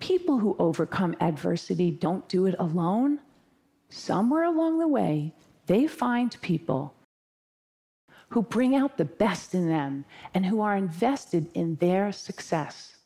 People who overcome adversity don't do it alone. Somewhere along the way, they find people who bring out the best in them and who are invested in their success.